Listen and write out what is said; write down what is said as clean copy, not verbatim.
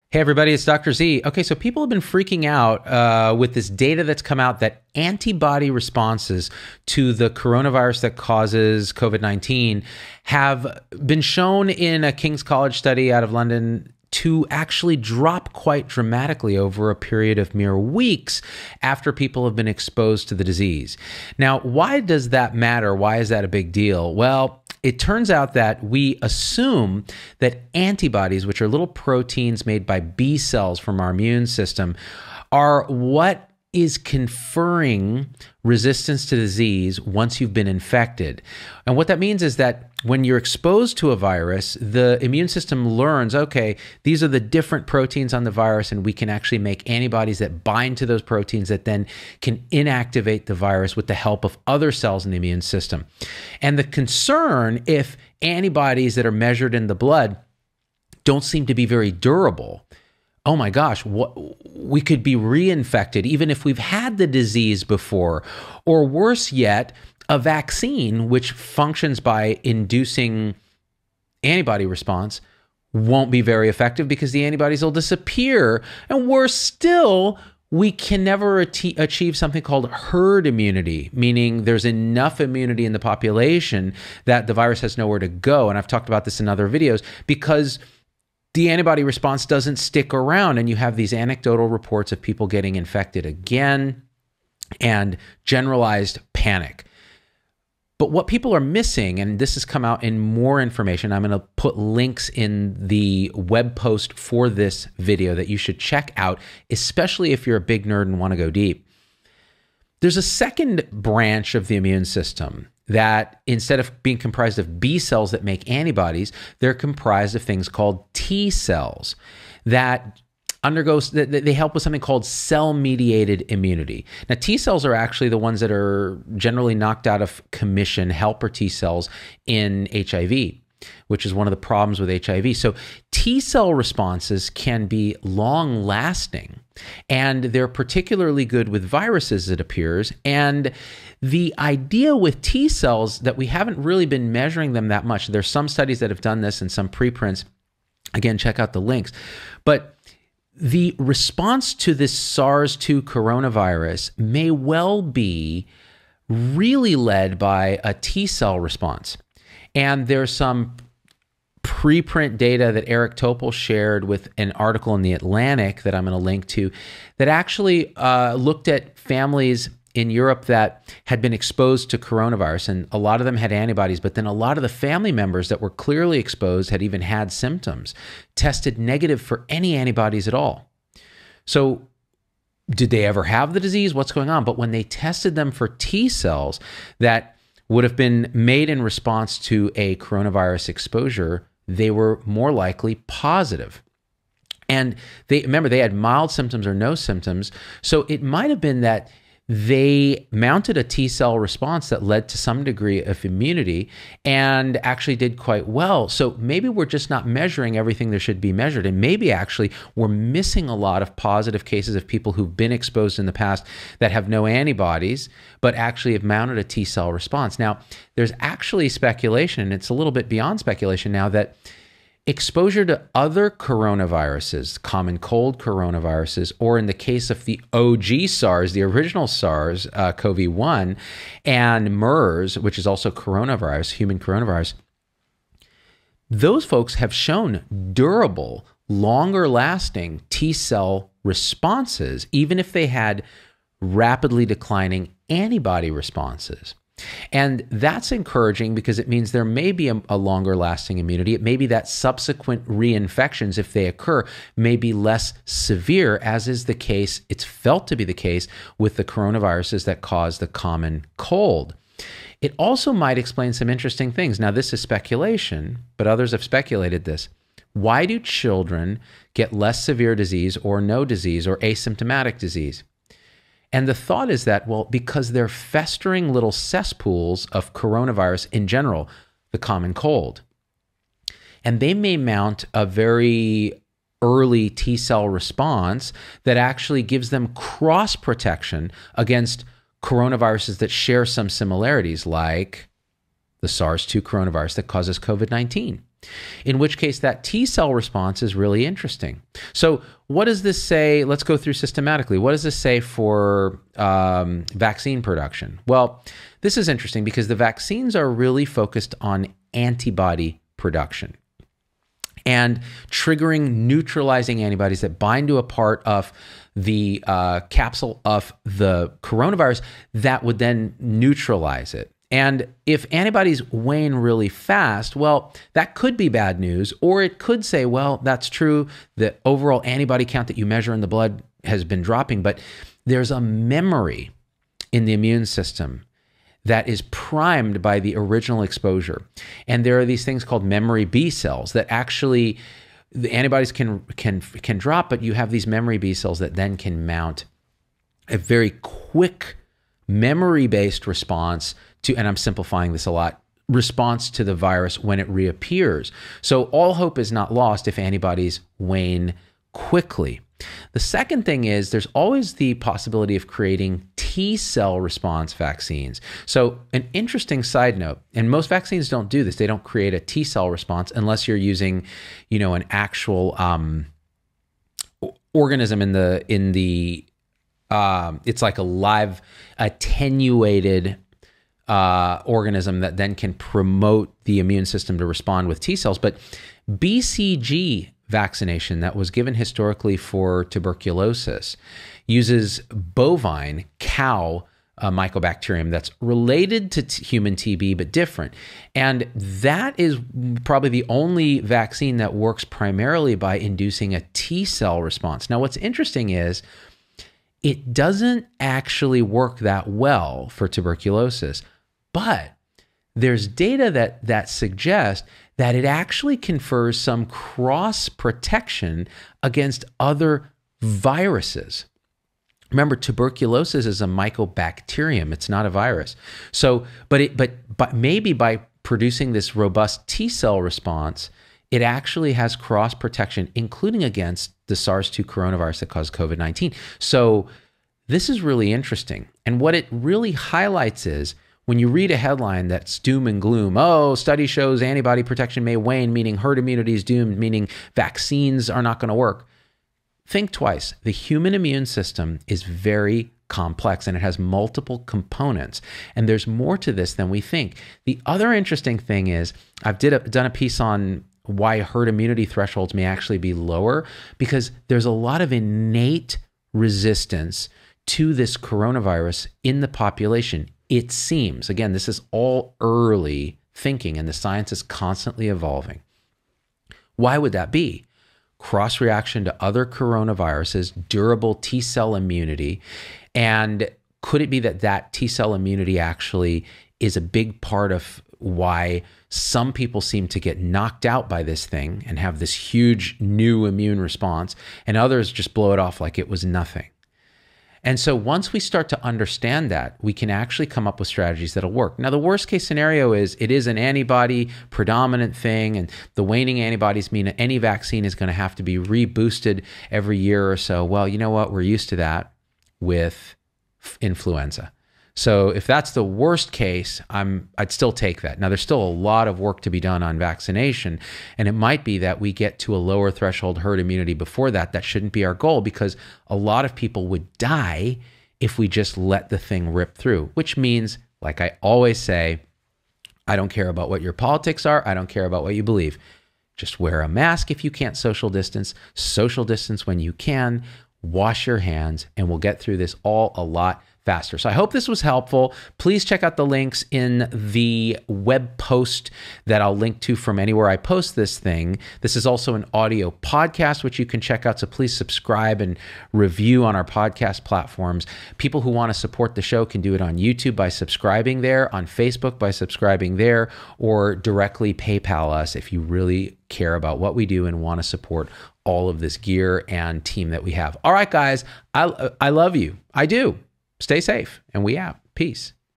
Hey everybody, it's Dr. Z. Okay, so people have been freaking out with this data that's come out that antibody responses to the coronavirus that causes COVID-19 have been shown in a King's College study out of London to actually drop quite dramatically over a period of mere weeks after people have been exposed to the disease. Now, why does that matter? Why is that a big deal? Well, it turns out that we assume that antibodies, which are little proteins made by B cells from our immune system, are what is conferring resistance to disease once you've been infected. And what that means is that when you're exposed to a virus, the immune system learns, okay, these are the different proteins on the virus, and we can actually make antibodies that bind to those proteins that then can inactivate the virus with the help of other cells in the immune system. And the concern, if antibodies that are measured in the blood don't seem to be very durable, oh my gosh, we could be reinfected even if we've had the disease before. Or worse yet, a vaccine, which functions by inducing antibody response, won't be very effective because the antibodies will disappear. And worse still, we can never achieve something called herd immunity, meaning there's enough immunity in the population that the virus has nowhere to go. And I've talked about this in other videos because the antibody response doesn't stick around, and you have these anecdotal reports of people getting infected again and generalized panic. But what people are missing, and this has come out in more information, I'm going to put links in the web post for this video that you should check out, especially if you're a big nerd and want to go deep. There's a second branch of the immune system that instead of being comprised of B cells that make antibodies, they're comprised of things called T cells that they help with something called cell-mediated immunity. Now, T cells are actually the ones that are generally knocked out of commission, helper T cells in HIV, which is one of the problems with HIV. So T cell responses can be long-lasting, and they're particularly good with viruses, it appears. And the idea with T cells that we haven't really been measuring them that much. There's some studies that have done this and some preprints. Again, check out the links. But the response to this SARS-2 coronavirus may well be really led by a T cell response. And there's some preprint data that Eric Topol shared with an article in The Atlantic that I'm going to link to that actually looked at families in Europe that had been exposed to coronavirus, and a lot of them had antibodies, but then a lot of the family members that were clearly exposed had even had symptoms, tested negative for any antibodies at all. So did they ever have the disease? What's going on? But when they tested them for T cells that would have been made in response to a coronavirus exposure, they were more likely positive. And remember, they had mild symptoms or no symptoms. So it might have been that they mounted a T cell response that led to some degree of immunity and actually did quite well. So maybe we're just not measuring everything there should be measured. And maybe actually we're missing a lot of positive cases of people who've been exposed in the past that have no antibodies, but actually have mounted a T cell response. Now, there's actually speculation, and it's a little bit beyond speculation now, that exposure to other coronaviruses, common cold coronaviruses, or in the case of the OG SARS, the original SARS, CoV-1, and MERS, which is also coronavirus, human coronavirus, those folks have shown durable, longer-lasting T cell responses, even if they had rapidly declining antibody responses. And that's encouraging because it means there may be a longer lasting immunity. It may be that subsequent reinfections, if they occur, may be less severe, as is the case, it's felt to be the case, with the coronaviruses that cause the common cold. It also might explain some interesting things. Now, this is speculation, but others have speculated this. Why do children get less severe disease or no disease or asymptomatic disease? And the thought is that, well, because they're festering little cesspools of coronavirus in general, the common cold. And they may mount a very early T cell response that actually gives them cross protection against coronaviruses that share some similarities, like the SARS-2 coronavirus that causes COVID-19. in which case that T cell response is really interesting. So what does this say? Let's go through systematically. What does this say for vaccine production? Well, this is interesting because the vaccines are really focused on antibody production and triggering neutralizing antibodies that bind to a part of the capsule of the coronavirus that would then neutralize it. And if antibodies wane really fast, well, that could be bad news. Or it could say, well, that's true. The overall antibody count that you measure in the blood has been dropping, but there's a memory in the immune system that is primed by the original exposure. And there are these things called memory B cells that actually, the antibodies can drop, but you have these memory B cells that then can mount a very quick memory-based response to, and I'm simplifying this a lot, response to the virus when it reappears. So all hope is not lost if antibodies wane quickly. The second thing is there's always the possibility of creating T cell response vaccines. So an interesting side note, and most vaccines don't do this. They don't create a T cell response unless you're using, an actual organism in the it's like a live attenuated organism that then can promote the immune system to respond with T cells. But BCG vaccination that was given historically for tuberculosis uses bovine cow mycobacterium that's related to human TB but different. And that is probably the only vaccine that works primarily by inducing a T cell response. Now, what's interesting is it doesn't actually work that well for tuberculosis, but there's data that suggests that it actually confers some cross protection against other viruses. Remember, tuberculosis is a mycobacterium; it's not a virus. So, but maybe by producing this robust T cell response, it actually has cross protection, including against the SARS-2 coronavirus that caused COVID-19. So this is really interesting. And what it really highlights is when you read a headline that's doom and gloom, oh, study shows antibody protection may wane, meaning herd immunity is doomed, meaning vaccines are not going to work. Think twice. The human immune system is very complex and it has multiple components. And there's more to this than we think. The other interesting thing is I've done a piece on why herd immunity thresholds may actually be lower because there's a lot of innate resistance to this coronavirus in the population. It seems, again, this is all early thinking and the science is constantly evolving. Why would that be? Cross-reaction to other coronaviruses, durable T-cell immunity, and could it be that T-cell immunity actually is a big part of why some people seem to get knocked out by this thing and have this huge new immune response, and others just blow it off like it was nothing? And so once we start to understand that, we can actually come up with strategies that'll work. Now, the worst case scenario is it is an antibody predominant thing, and the waning antibodies mean that any vaccine is going to have to be reboosted every year or so. Well, you know what? We're used to that with influenza. So if that's the worst case, I'd still take that. Now, there's still a lot of work to be done on vaccination, and it might be that we get to a lower threshold herd immunity before that. That shouldn't be our goal because a lot of people would die if we just let the thing rip through, which means, like I always say, I don't care about what your politics are. I don't care about what you believe. Just wear a mask if you can't social distance when you can, wash your hands, and we'll get through this all a lot faster. So I hope this was helpful. Please check out the links in the web post that I'll link to from anywhere I post this thing. This is also an audio podcast, which you can check out. So please subscribe and review on our podcast platforms. People who want to support the show can do it on YouTube by subscribing there, on Facebook by subscribing there, or directly PayPal us if you really care about what we do and want to support all of this gear and team that we have. All right, guys, I love you. I do. Stay safe, and we out. Peace.